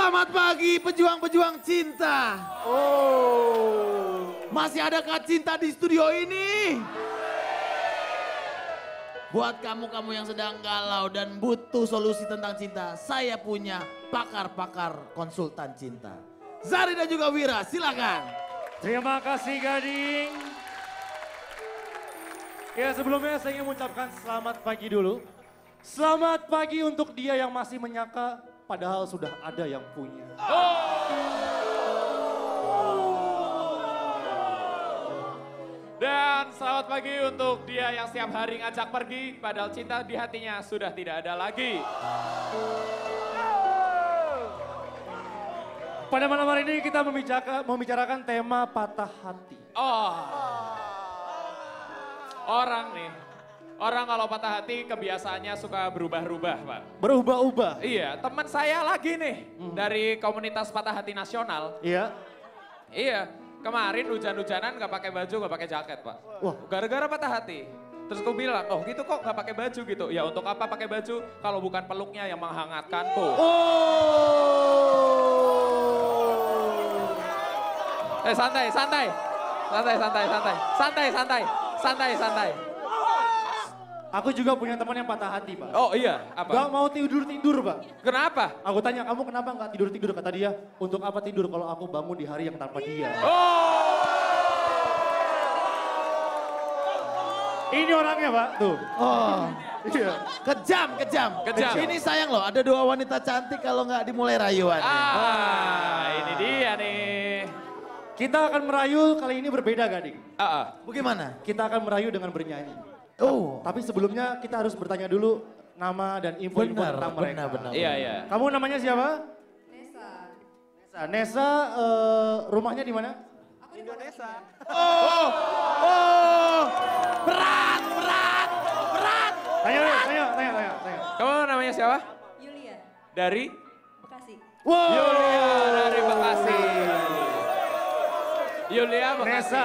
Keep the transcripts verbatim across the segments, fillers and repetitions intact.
Selamat pagi pejuang-pejuang cinta. Oh. Masih adakah cinta di studio ini? Buat kamu-kamu yang sedang galau dan butuh solusi tentang cinta, saya punya pakar-pakar konsultan cinta. Zari dan juga Wira, silakan. Terima kasih Gading. Ya sebelumnya saya ingin mengucapkan selamat pagi dulu. Selamat pagi untuk dia yang masih menyangka padahal sudah ada yang punya. Dan selamat pagi untuk dia yang setiap hari ngajak pergi, padahal cinta di hatinya sudah tidak ada lagi. Pada malam hari ini kita membicarakan, membicarakan tema patah hati. Oh, orang nih, orang kalau patah hati kebiasaannya suka berubah-ubah, Pak. Berubah-ubah? Iya, teman saya lagi nih hmm. dari komunitas patah hati nasional. Iya? Iya, kemarin hujan-hujanan gak pakai baju, gak pakai jaket, Pak. Wah, gara-gara patah hati. Terus aku bilang, oh gitu kok gak pakai baju gitu. Ya untuk apa pakai baju kalau bukan peluknya yang menghangatkanku. Oh. Eh santai, santai. Santai, santai, santai. Santai, santai. Santai, santai. Aku juga punya teman yang patah hati, Pak. Oh iya, apa? Gak mau tidur-tidur, Pak. Kenapa? Aku tanya, kamu kenapa gak tidur-tidur? Kata dia, untuk apa tidur kalau aku bangun di hari yang tanpa dia? Oh! Ini orangnya, Pak. Tuh. Oh, Iya. kejam, kejam. Kejam. Ini sayang loh, ada dua wanita cantik kalau nggak dimulai rayuan. Ah, ini dia nih. Kita akan merayu kali ini berbeda, Gading. Ah, ah. Bagaimana? Kita akan merayu dengan bernyanyi. Oh, Tapi sebelumnya kita harus bertanya dulu nama dan info-info benar, tentang benar, mereka. benar. Iya, iya. Kamu namanya siapa? Nesa. Nesa. Nesa, eh, rumahnya di mana? Aku di Indonesia. oh, oh, berat, berat, berat. Tanya, tanya, tanya, tanya, tanya. Kamu namanya siapa? Yulia. Dari? Bekasi. Wow. Yulia dari Bekasi. Yulia Bekasi. Nesa.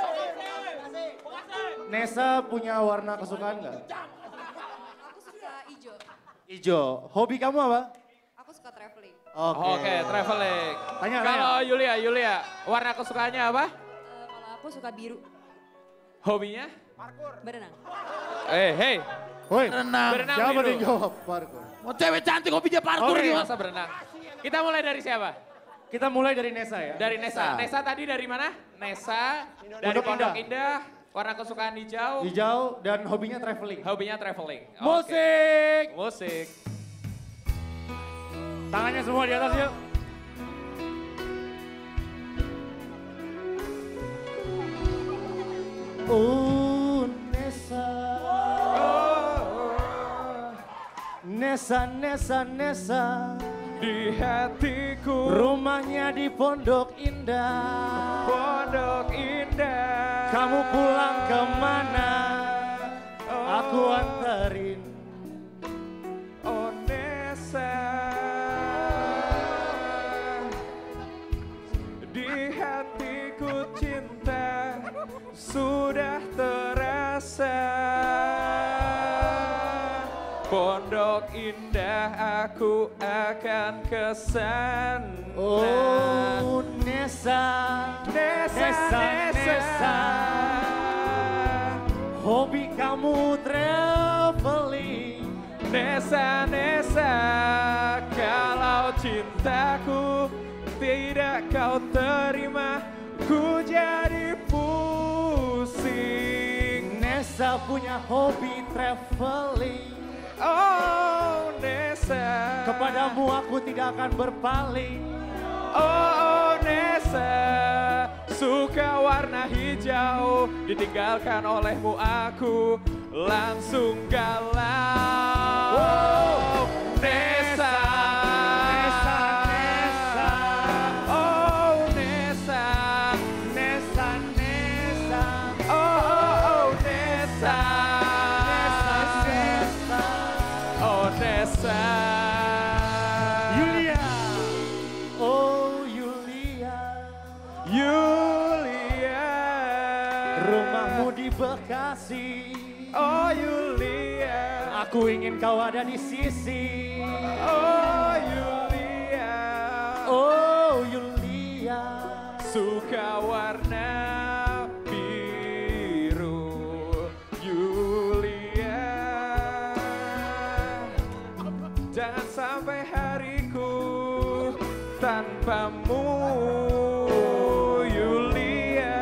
Nesa punya warna kesukaan nggak? Aku suka ijo. Ijo. Hobi kamu apa? Aku suka traveling. Oke. Oke, traveling. Tanya, Kalau tanya. Yulia, Yulia, warna kesukaannya apa? Eh, kalau aku suka biru. Hobinya? Berenang. Eh, hey, Woi, Renang. berenang siapa biru. yang jawab? Parkour. Mau cewek cantik hobinya parkur Oke. gimana? Masa berenang. Kita mulai dari siapa? Kita mulai dari Nesa ya. Dari Nesa. Nesa. Nesa tadi dari mana? Nesa dari Pondok Pondok Indah. Indah. Warna kesukaan hijau. Hijau dan hobinya traveling. Hobinya traveling. Oke. Musik. Musik. Tangannya semua di atas yuk. Oh Nesa. Nesa, Nesa, Nesa. Di hatiku. Rumahnya di Pondok Indah. Pondok Indah. Kamu pulang kemana? Aku anterin. Oh Nesa. Di hatiku cinta sudah terasa. Pondok Indah aku akan kesana. Oh Nesa. Nesa, Nesa, Nesa. Hobi kamu traveling. Nesa, Nesa, kalau cintaku tidak kau terima, ku jadi pusing. Nesa punya hobi traveling. Oh, Nesa, Kepadamu aku tidak akan berpaling. oh, Nesa, suka warna hijau, ditinggalkan olehmu aku langsung galau. Wow. Nesa, Nesa, Nesa. oh Nesa, Nesa, Nesa. oh, oh, oh Nesa, Nesa, Nesa. oh Nesa. Yulia. Oh Yulia. Yulia, Rumahmu di Bekasi. oh Yulia, Aku ingin kau ada di sisi. oh Yulia, Oh Yulia. Suka warna biru, Yulia. Jangan sampai hariku tanpamu, Yulia.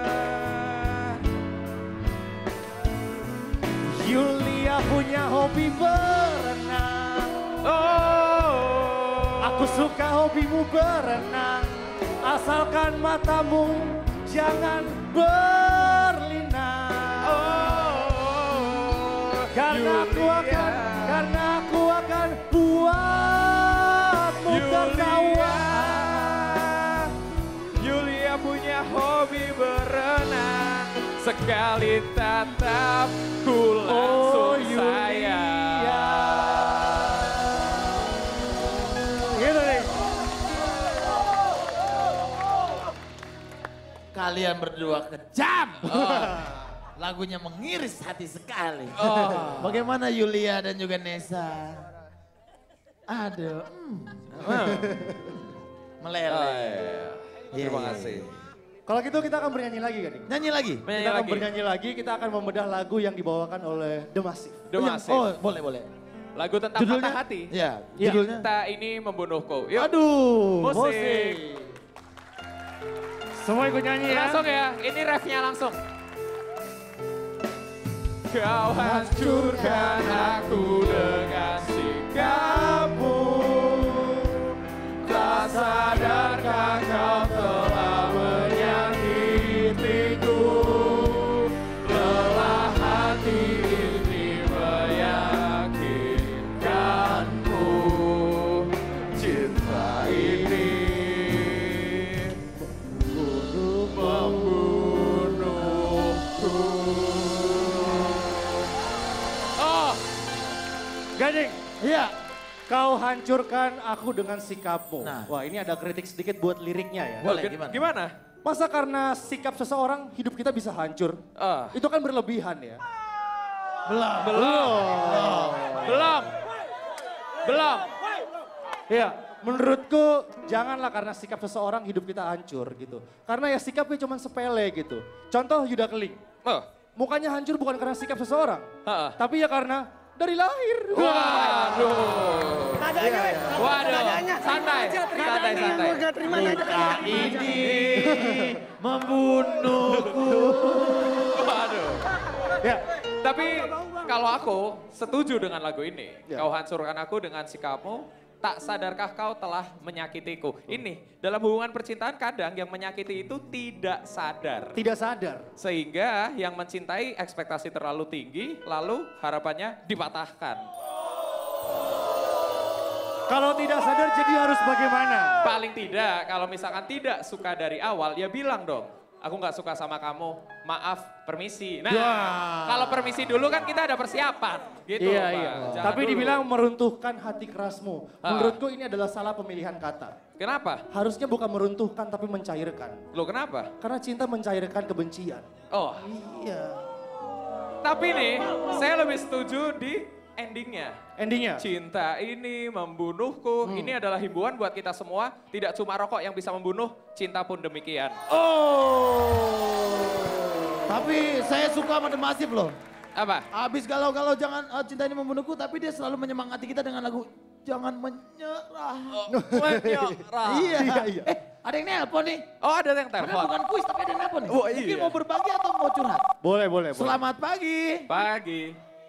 Yulia punya hobi berenang. Oh, Aku suka hobimu berenang. Asalkan matamu jangan berlinang. oh, Karena aku Yulia. akan, karena aku akan buatmu tertawa. Yulia punya hobi berenang. Sekali tatap ku langsung sayang. Gitu nih. Kalian berdua kejam. Oh, lagunya mengiris hati sekali. Oh. Bagaimana Yulia dan juga Nesa? Aduh. hmm. Meleleh. Terima Iya, kasih. Kalau gitu kita akan bernyanyi lagi kan? Nyanyi lagi? Menyanyi Kita akan lagi. bernyanyi lagi, kita akan membedah lagu yang dibawakan oleh The Massive. The Oh, yang- Massive. Oh, boleh, boleh. Lagu tentang Judulnya? patah hati. Iya, Iya. judulnya. Cinta ini membunuhku. Yuk. Aduh, Musik. Semua ikut nyanyi ya. Langsung ya, ini refnya langsung. Kau hancurkan aku dengan sikapmu. Tak sadarkah kau telah menyakitiku. Lelah hati ini meyakinkanku. Cinta ini membunuhku. Oh, Gading, Iya. kau hancurkan aku dengan sikapmu. Nah. Wah ini ada kritik sedikit buat liriknya ya. Boleh, Ge- gimana? Gimana? Masa karena sikap seseorang hidup kita bisa hancur? Ah. Itu kan berlebihan ya. Belum. Belum. Belum. Belum. Ya, menurutku janganlah karena sikap seseorang hidup kita hancur gitu. Karena ya sikapnya cuma sepele gitu. Contoh Yuda Keling, Oh. mukanya hancur bukan karena sikap seseorang. Ha-ha. Tapi ya karena dari lahir. Waduh. Iya, iya. Waduh. Santai. Santai, santai. Luka ini membunuhku. Waduh. Ya, Tapi kalau aku setuju dengan lagu ini. Ya. Kau hancurkan aku dengan sikapmu. Tak sadarkah kau telah menyakitiku. Ini dalam hubungan percintaan kadang yang menyakiti itu tidak sadar. tidak sadar. Sehingga yang mencintai ekspektasi terlalu tinggi lalu harapannya dipatahkan. Kalau tidak sadar jadi harus bagaimana? Paling tidak kalau misalkan tidak suka dari awal ya bilang dong. Aku nggak suka sama kamu, maaf, permisi. Nah, kalau permisi dulu kan kita ada persiapan, gitu. Iya, Pak. iya. Jangan Tapi dulu. dibilang meruntuhkan hati kerasmu. Ah. Menurutku ini adalah salah pemilihan kata. Kenapa? Harusnya bukan meruntuhkan tapi mencairkan. Lo kenapa? Karena cinta mencairkan kebencian. Oh, Iya. tapi nih saya lebih setuju di endingnya. Endingnya? Cinta ini membunuhku. Hmm. Ini adalah himbauan buat kita semua. Tidak cuma rokok yang bisa membunuh, cinta pun demikian. Oh. Tapi saya suka sama The Massive loh. Apa? Abis galau-galau jangan eh, cinta ini membunuhku, tapi dia selalu menyemangati kita dengan lagu Jangan Menyerah. Menyerah. Iya. Iya, iya. Eh, ada yang nelpon nih. Oh ada yang Padahal telepon. bukan kuis, tapi ada yang nelpon nih. Oh, Mungkin iya. mau berbagi atau mau curhat? Boleh, boleh, boleh. Selamat pagi. Pagi.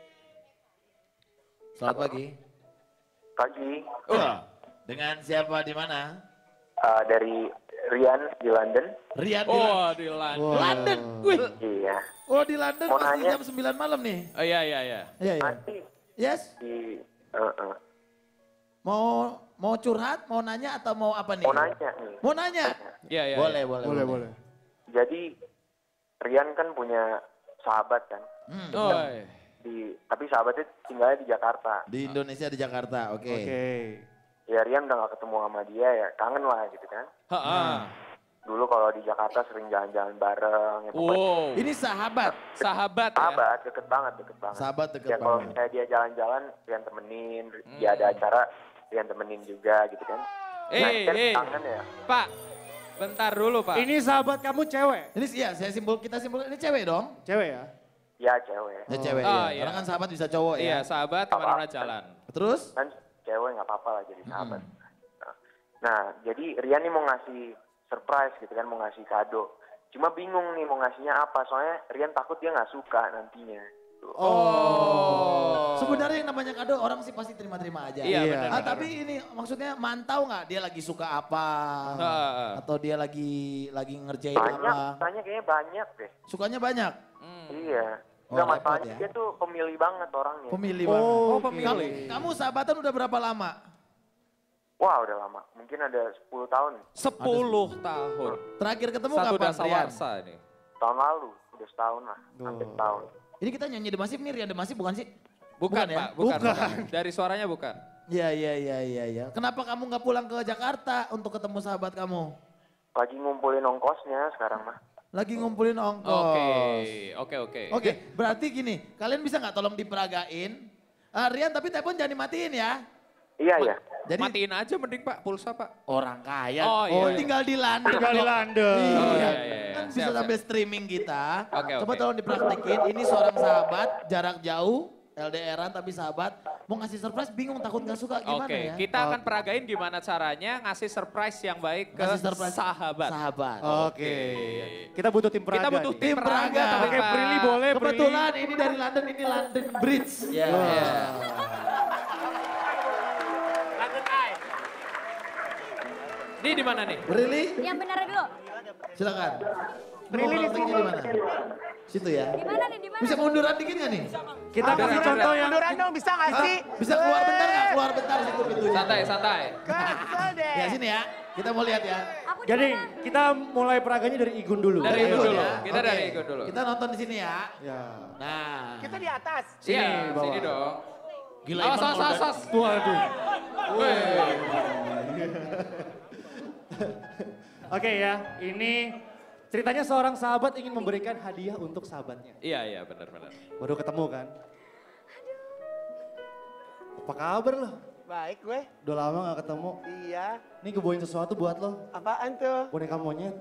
Selamat pagi. Pagi, Oh, dengan siapa di mana? uh, dari Rian di London. Rian di Oh di London. London. Wih. Iya, Oh di London Mau pasti nanya. jam sembilan malam nih. Oh iya iya iya. Iya, iya. masih Yes. di, uh, uh, Mau mau curhat, mau nanya atau mau apa nih? mau nanya nih. Mau nanya? Iya iya. Boleh, iya. boleh, Boleh, boleh. Jadi Rian kan punya sahabat kan, Hmm. Oh, iya. di tapi sahabatnya tinggalnya di Jakarta. Di Indonesia, di Jakarta, oke. Oke. Ya Rian udah gak ketemu sama dia ya, kangen lah gitu kan. Ha-ha. Dulu kalau di Jakarta sering jalan-jalan bareng. Ya, pokoknya Wow. Ini sahabat. Sahabat ya. sahabat, deket banget, deket banget. Sahabat deket Ya kalau banget. misalnya dia jalan-jalan, Rian temenin. Hmm. Dia ada acara, Rian temenin juga gitu kan. Eh, Nah, eh, tangan ya. Pak, bentar dulu Pak. Ini sahabat kamu cewek? Ini ya saya simpul kita simpul ini cewek dong. Cewek ya? Ya cewek. Ya cewek Oh, ya. iya. Karena kan sahabat bisa cowok ya. Iya, sahabat kemana-mana jalan. Terus? Kan cewek nggak apa-apa lah jadi sahabat. Nah, nah, jadi Rian nih mau ngasih surprise gitu kan, mau ngasih kado. Cuma bingung nih mau ngasihnya apa, soalnya Rian takut dia nggak suka nantinya. Gitu. Oh. Sebenarnya yang namanya kado orang sih pasti terima-terima aja. Iya, Iya. benar. Ah, benar. tapi ini maksudnya mantau nggak dia lagi suka apa? Heeh. Atau dia lagi lagi ngerjain Banyak, apa? tanya kayaknya banyak deh. Sukanya banyak? Hmm. Iya. Oh, Enggak repot masalahnya ya. dia tuh pemilih banget orangnya. Pemilih Oh, banget. Oh, oke. pemilih. Kamu, kamu sahabatan udah berapa lama? Wah udah lama, mungkin ada sepuluh tahun. sepuluh tahun. Terakhir ketemu Satu kapan, dasar Rian? warsa ini. Tahun lalu, udah setahun lah, hampir Oh. setahun. Ini kita nyanyi Demasif nih, Rian Demasif bukan sih? Bukan, Bukan ya? Pak, bukan, Bukan. bukan. Dari suaranya bukan. Iya, iya, iya, iya. Ya. Kenapa kamu nggak pulang ke Jakarta untuk ketemu sahabat kamu? Lagi ngumpulin ongkosnya sekarang mah. Lagi ngumpulin ongkos. Oke, oke, oke. Oke, berarti gini, kalian bisa nggak tolong diperagain? Ah, Rian, tapi telepon jangan dimatiin ya. Iya ya. Jadi Matiin aja mending Pak, pulsa Pak. orang kaya, Oh, iya. oh, tinggal di London. Tinggal di kok. London. Iya, Oh, iya, iya, iya. kan Siap, bisa siap. sambil streaming kita. Oke, Coba oke. tolong dipraktekin, ini seorang sahabat, jarak jauh, L D R-an tapi sahabat. Mau ngasih surprise bingung, takut nggak suka gimana Oke, ya? kita akan peragain gimana caranya ngasih surprise yang baik ke Ngasih surprise sahabat. Sahabat. Oke. Kita butuh tim peraga. Kita butuh nih. tim Tim peraga. peraga. tapi, Oke, Pak. Prilly boleh, Prilly. Kebetulan ini dari London, ini London Bridge. Ya. Iya. Ini di mana nih? Really? Yang benar dulu. Silakan. Prilly di sini. di mana? Situ ya. Di mana nih? Di mana? Bisa munduran dikit nggak nih? Kita kasih contoh yang... Munduran dong bisa gak Hah? sih? Bisa keluar bentar nggak? Keluar bentar situ pintunya. Santai, santai. Kesel deh. Ya sini ya. Kita mau lihat ya. Aku di Jadi mana? kita mulai peraganya dari Igun dulu. Dari Igun dulu. ya. Kita Oke. dari Igun dulu. Kita nonton di sini ya. Ya. Nah. Kita di atas. Sini, Iya, bawah. sini dong. Gila Awas, Ivan awas, kalau awas, udah- awas. Waduh. Wih. Oke ya, ini ceritanya seorang sahabat ingin memberikan hadiah untuk sahabatnya. Iya, iya, benar-benar. Baru ketemu kan? Apa kabar lo? Baik gue. Udah lama gak ketemu. Iya. Nih gue bawain sesuatu buat lo. Apaan tuh? Boneka monyet.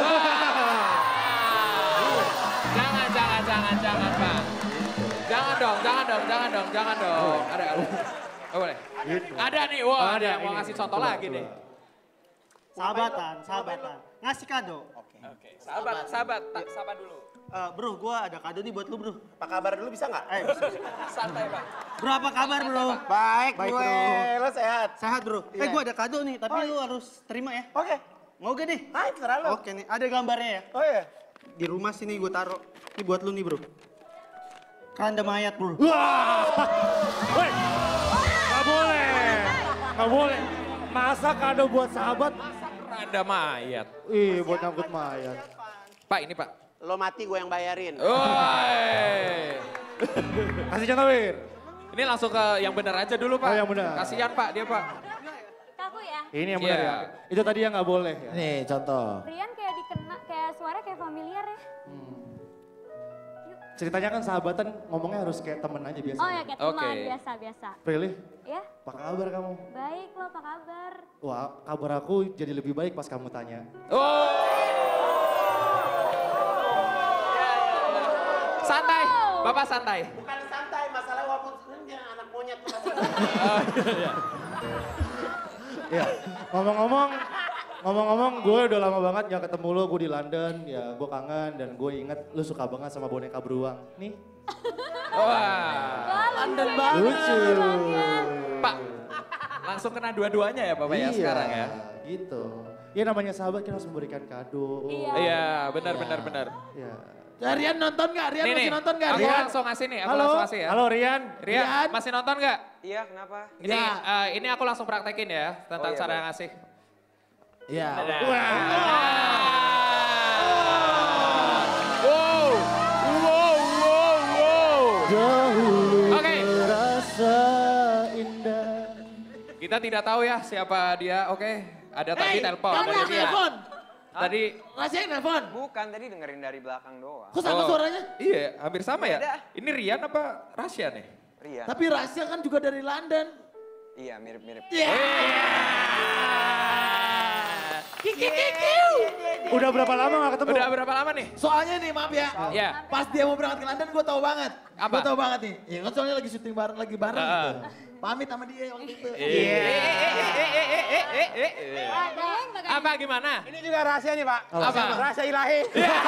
Jangan, jangan, jangan, jangan, Pak. Jangan dong, jangan dong, jangan dong, jangan dong. Ada, ada. Oh, boleh. Ada nih, wah, ada yang mau ini. ngasih contoh Coba, lagi coba. nih. Sahabatan, sahabatan. Ngasih kado. Oke. Oke, sahabat, sahabat, tak sapa dulu. Eh, bro, gua ada kado nih buat lu, bro. Apa kabar dulu bisa nggak? Eh, bisa. Santai, Pak. Bro, apa kabar, bro? Baik, Baik, gue. bro. Lo sehat? Sehat, bro. Iya. Eh, gua ada kado nih, tapi Oh, lu harus terima ya. Oke. Mau gak nih? Hai, terserah lo. Oke nih, ada gambarnya ya. Oh iya. Di rumah sini gua taruh. Ini buat lu nih, bro. Keranda mayat, bro. Wah! Woi! Gak boleh! Gak boleh! Masa kado buat sahabat? Randa mayat. Ih, buat nyangkut mayat. Pak, ini Pak. Lo mati gue yang bayarin. Woi. Kasih contoh, Wir. Ini langsung ke yang benar aja dulu, Pak. Oh, yang benar. Kasihan, Pak, dia, Pak. Kaku ya. Ini yang benar Iya. ya. Itu tadi yang gak boleh ya. Nih contoh. Rian kayak dikena, kayak suara kayak familiar ya. Ceritanya kan sahabatan ngomongnya harus kayak temen aja biasa. Oh ya kayak teman, Oke. biasa-biasa. Prilly, Ya, apa kabar kamu? baik lo apa kabar? Wah, kabar aku jadi lebih baik pas kamu tanya. Oh. Santai, Bapak santai. Bukan santai, masalah walaupun dia anak monyet. Ya, ngomong-ngomong, ngomong-ngomong gue udah lama banget gak ketemu lo, gue di London, ya gue kangen dan gue inget lo suka banget sama boneka beruang. Nih, Wah. London banget. lucu. Pak, langsung kena dua-duanya ya Bapak ya Iya, sekarang ya? gitu. Ya namanya sahabat kita harus memberikan kado. Iya. Iya, benar, benar, benar. Ya. Ya, Rian nonton nggak? Rian Nih, masih nih, nonton nggak? aku Rian? langsung ngasih nih, aku Halo, langsung ngasih ya. halo Rian. Rian, Rian. masih nonton nggak? Iya, kenapa? Ini, Ya. eh, ini aku langsung praktekin ya, tentang Oh, iya, cara baik. ngasih. Iya. Nah. Wah. Wow, wow, wow, wow. Dahulu Oke. terasa indah. Kita tidak tahu ya siapa dia, oke. Ada tadi Hey, telepon kamu dari yang dia. nelfon? Tadi, Rahasia yang nelfon? Bukan, tadi dengerin dari belakang doang. Kok sama Oh. suaranya? iya hampir sama ya. Beda. Ini Rian apa Rasya nih? Rian. Tapi Rahasia kan juga dari London. Iya, mirip-mirip. Udah berapa lama gak ketemu? Udah berapa lama nih? Soalnya nih maaf ya, Iya. pas dia mau berangkat ke London gue tahu banget. Apa? Gue tahu banget nih. Ya kan soalnya lagi syuting bareng, lagi bareng Heeh. gitu. Pamit sama dia waktu itu. Iya. Apa gimana? Ini juga rahasia nih Pak. Apa? Rahasia ilahi.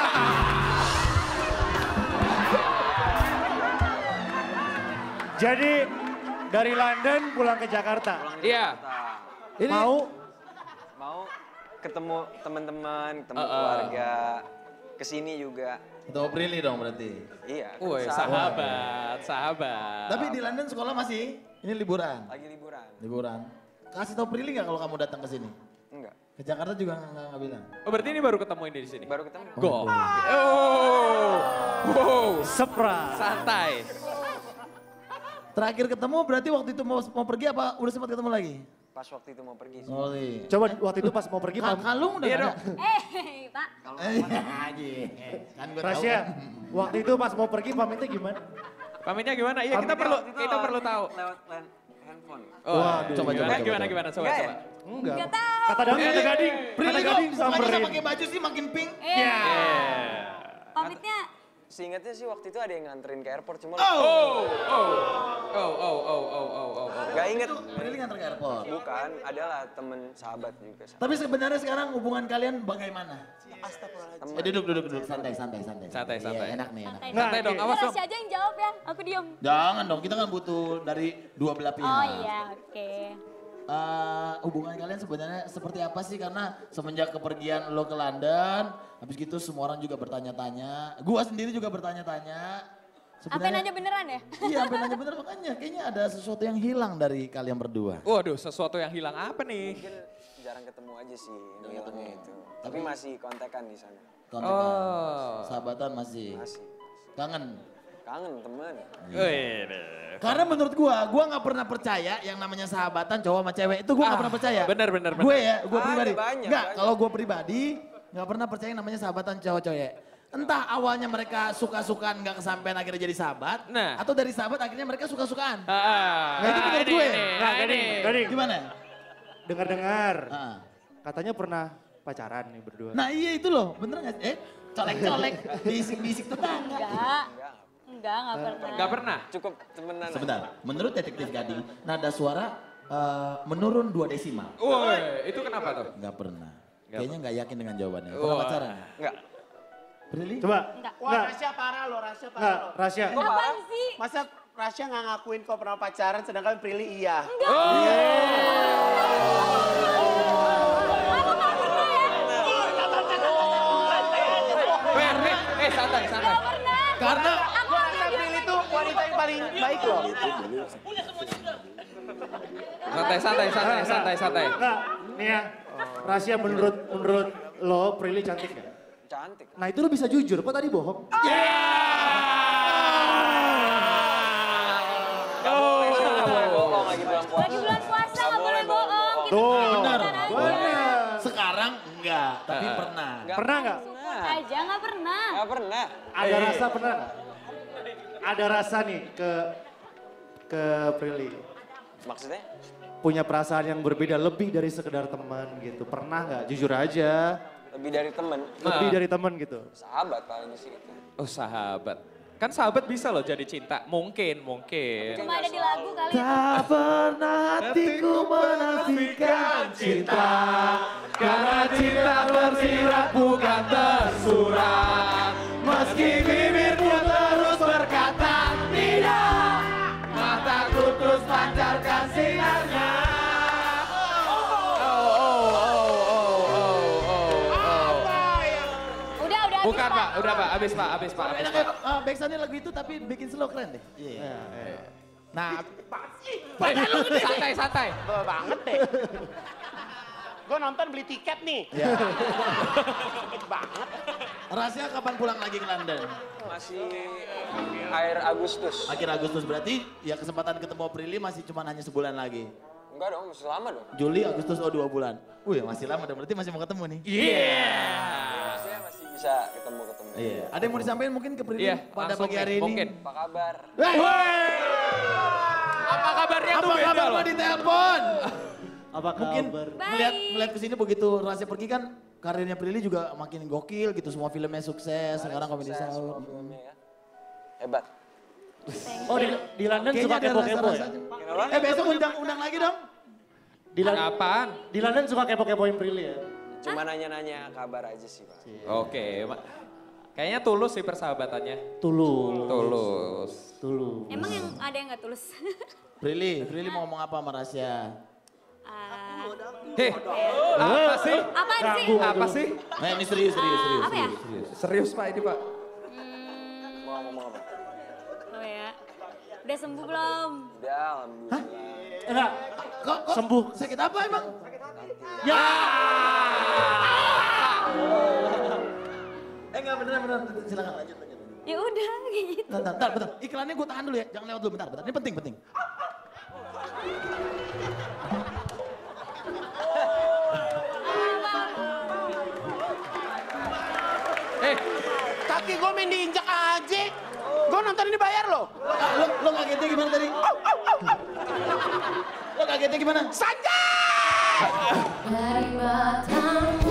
Jadi dari London pulang ke Jakarta. Iya. Ini mau Mau ketemu teman-teman, ketemu Uh-uh. keluarga, kesini juga. Ketemu Prilly dong berarti. Iya. kan Woi, sahabat, sahabat. Tapi di London sekolah masih, ini liburan. Lagi liburan. Liburan. Kasih tau Prilly nggak kalau kamu datang ke sini? Enggak. Ke Jakarta juga nggak nggak bilang. Oh, berarti ini baru ketemu ini di sini? Baru ketemu. Go. Oh. Wow. surprise. Santai. Terakhir ketemu berarti waktu itu mau mau pergi apa udah sempat ketemu lagi? Pas waktu itu mau pergi. sih. Oh iya. Coba waktu itu pas mau pergi, Ka- Pam. kalung udah Iya nggak dong. ada? Eh, Pak. Eh, aja. Kan gue tahu Rasya, kan. waktu itu pas mau pergi pamitnya gimana? Pamitnya gimana? Iya, kita perlu kita perlu tahu. Lewat len- handphone. Oh, Waduh, coba coba, gimana coba, gimana coba. gimana coba Enggak coba. Enggak. Nggak tahu. Kata Dang, kata Gading. Prilly Kata kok Gading mukanya samperin. pakai baju sih makin pink. Iya. Eh. Pamitnya Seingatnya sih waktu itu ada yang nganterin ke airport, cuma Oh, oh, oh, oh, oh, oh, oh, oh, oh. nggak inget. Prilly nganter ke airport. Bukan, adalah temen sahabat juga. Tapi sebenarnya sekarang hubungan kalian bagaimana? Temen. Eh duduk duduk duduk santai santai santai. Santai, santai. Iya, enak nih enak. santai. Santai dong, Ini awas dong. Rasya aja yang jawab ya. Aku diem. Jangan dong, kita kan butuh dari dua belah pihak. Oh iya, oke. Eh, hubungan kalian sebenarnya seperti apa sih? Karena semenjak kepergian lo ke London, habis gitu semua orang juga bertanya-tanya. Gua sendiri juga bertanya-tanya. Sampai nanya beneran ya? Iya, sampai nanya bener makanya. Kayaknya ada sesuatu yang hilang dari kalian berdua. Waduh, sesuatu yang hilang apa nih? Mungkin jarang ketemu aja sih, hilangnya itu. Tapi masih kontekan di sana. Kontekan, Oh. sahabatan masih. Masih. Kangen. Kangen teman. Wih, Karena menurut gua, gua nggak pernah percaya yang namanya sahabatan cowok sama cewek itu gua nggak Ah, pernah percaya. bener, bener, Gue bener. ya, gua Ada pribadi. banyak, Enggak, banyak. kalau gua pribadi nggak pernah percaya yang namanya sahabatan cowok-cewek. Entah awalnya mereka suka-sukaan nggak kesampean akhirnya jadi sahabat, Nah. atau dari sahabat akhirnya mereka suka-sukaan. Ah, Nah, itu menurut gue. ini, Nah, nah, Gading, ini. Gading. Gimana? Dengar-dengar, Ah. katanya pernah pacaran nih berdua. Nah iya itu loh, bener nggak? sih? Eh, colek-colek, bisik-bisik tetangga. Enggak. Enggak, enggak pernah. Gak pernah? Cukup temenan. aja. Sebentar, menurut detektif Gading, nada suara eh, menurun dua desimal. Woi, itu kenapa tuh? Nggak pernah. Kayaknya nggak yakin dengan jawabannya. Wah. Pernah pacaran? Enggak. Really? Coba, Enggak. Wah, enggak, rahasia parah lo, rahasia parah enggak, lo. Rasya. Apaan sih? Masa Rasya nggak ngakuin kau pernah pacaran sedangkan Prilly iya? Oh. Aku nggak pernah ya? Weh, weh, eh santai, santai. Nggak pernah. Karena Gua rasa Prilly tuh wanita yang paling baik loh. Santai, santai, santai, santai, santai. Enggak, nih ya. Rasya menurut menurut lo Prilly cantik gak? Cantik. Nah itu lo bisa jujur, kok tadi bohong? Oh. Nggak boleh bohong lagi bulan puasa. Lagi bulan puasa nggak boleh bohong. Kita Tuh, beneran aja. benar. sekarang enggak, tapi Ah. pernah. Nggak Pernah nggak? Aja nggak pernah. Nggak pernah. Ada Eh. rasa pernah nggak? Ada rasa nih ke ke Prilly. Maksudnya? Punya perasaan yang berbeda lebih dari sekedar teman gitu. Pernah nggak? Jujur aja. Lebih dari temen. Lebih Ah. dari teman gitu. Sahabat paling sih itu. Oh sahabat. Kan sahabat bisa loh jadi cinta. Mungkin, mungkin. Cuma ada di lagu kali. Tak pernah hatiku menafikan cinta, karena cinta tersirat bukan tersurat. Meski bibirku terus berkata tidak, mataku terus pancarkan sinarnya. Oh, oh, oh, oh, oh, oh, oh. Udah, udah. habis, Bukan pak, udah pak, abis pak, abis pak, abis Enaknya pak. uh, backsoundnya lagu itu tapi bikin slow keren deh. Iya. Nah, Eh, santai, santai. Bawa banget deh. Gue nonton beli tiket nih. ya. Banget. Rahasia kapan pulang lagi ke London? Masih akhir Agustus. Akhir Agustus berarti ya kesempatan ketemu Prilly masih cuma hanya sebulan lagi. Enggak dong, masih lama dong. Juli, Agustus, oh dua bulan. Wih masih lama dong, berarti masih mau ketemu nih. Iya. Saya masih bisa ketemu-ketemu. Iya. Ada yang mau disampaikan mungkin ke Prilly Iya, pada langsung pagi deh, hari ini? mungkin. Apa kabar? Hei! Apa kabarnya tuh Apa beda kabar loh. mah di telepon? Apa Mungkin kabar? melihat melihat kesini begitu Rahasia Pergi kan karirnya Prilly juga makin gokil gitu. Semua filmnya sukses, sekarang komedi Sukses sahur. semua filmnya ya. Hebat. Oh di, di London suka Kayaknya ada kepo-kepo ya? rasa-rasa. Eh besok undang-undang lagi dong. Di, Lon- Apaan? di London suka kepo-kepoin Prilly ya? Cuma nanya-nanya kabar aja sih, Pak. Oke, Ma- kayaknya tulus sih persahabatannya. Tulus. Tulus. Tulus. Emang yang ada yang gak tulus? Prilly, Prilly mau ngomong apa sama Rahasia? Ah, Heh, apa sih? apaan sih? Ganggu. Apa sih? Nah ini serius, serius, Ah, serius. apa ya? serius, serius. Serius Pak ini Pak. Hmm, Mau ngomong apa? oh ya. Udah sembuh belum? Udah, alhamdulillah. Enggak, Kok, kok sembuh. sakit apa emang? Ya! Eh enggak beneran, beneran. Silakan lanjut, lanjut. Ya udah kayak gitu. Bentar, bentar, bentar. Iklannya gue tahan dulu ya. Jangan lewat dulu, bentar, bentar. Ini penting, penting. Eh, Kaki gue main diinjak aja. Gue nonton ini bayar loh. Ah, lo, lo kagetnya gimana tadi? Lo kagetnya gimana? Sanjay! Dari matamu